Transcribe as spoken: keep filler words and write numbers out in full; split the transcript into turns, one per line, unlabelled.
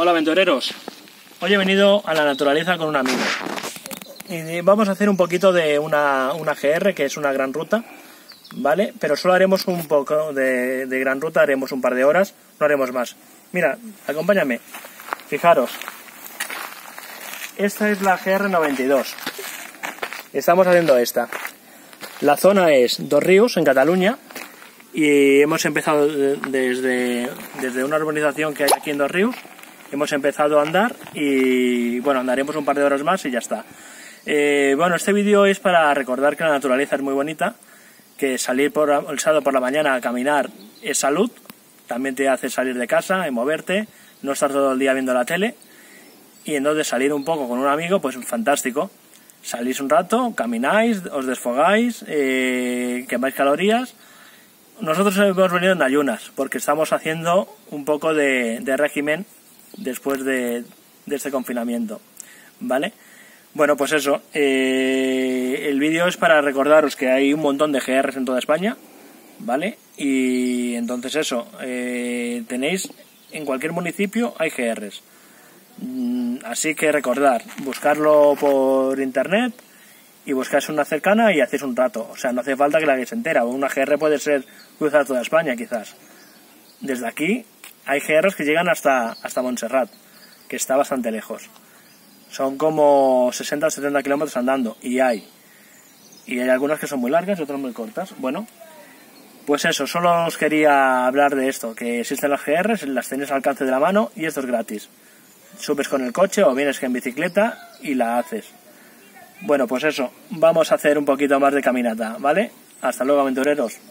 Hola aventureros, hoy he venido a la naturaleza con un amigo y vamos a hacer un poquito de una, una G R, que es una gran ruta, ¿vale? Pero solo haremos un poco de, de gran ruta, haremos un par de horas, no haremos más. Mira, acompáñame, fijaros, esta es la G R noventa y dos, estamos haciendo esta. La zona es Dos Ríos, en Cataluña, y hemos empezado desde, desde una urbanización que hay aquí en Dos Ríos. Hemos empezado a andar y bueno, andaremos un par de horas más y ya está. Eh, bueno, este vídeo es para recordar que la naturaleza es muy bonita, que salir por el sábado por la mañana a caminar es salud, también te hace salir de casa y moverte, no estar todo el día viendo la tele, y entonces salir un poco con un amigo, pues fantástico. Salís un rato, camináis, os desfogáis, eh, quemáis calorías. Nosotros hemos venido en ayunas porque estamos haciendo un poco de, de régimen después de, de este confinamiento, ¿vale? Bueno, pues eso, eh, el vídeo es para recordaros que hay un montón de G Rs en toda España, ¿vale? Y entonces eso, eh, tenéis en cualquier municipio hay G Rs, así que recordar, buscarlo por internet y buscáis una cercana y hacéis un rato, o sea, no hace falta que la hagáis entera, una G R puede ser cruzar toda España quizás. Desde aquí hay G Rs que llegan hasta, hasta Montserrat, que está bastante lejos. Son como sesenta o setenta kilómetros andando, y hay. Y hay algunas que son muy largas y otras muy cortas. Bueno, pues eso, solo os quería hablar de esto, que existen las G Rs, las tenéis al alcance de la mano y esto es gratis. Subes con el coche o vienes en bicicleta y la haces. Bueno, pues eso, vamos a hacer un poquito más de caminata, ¿vale? Hasta luego, aventureros.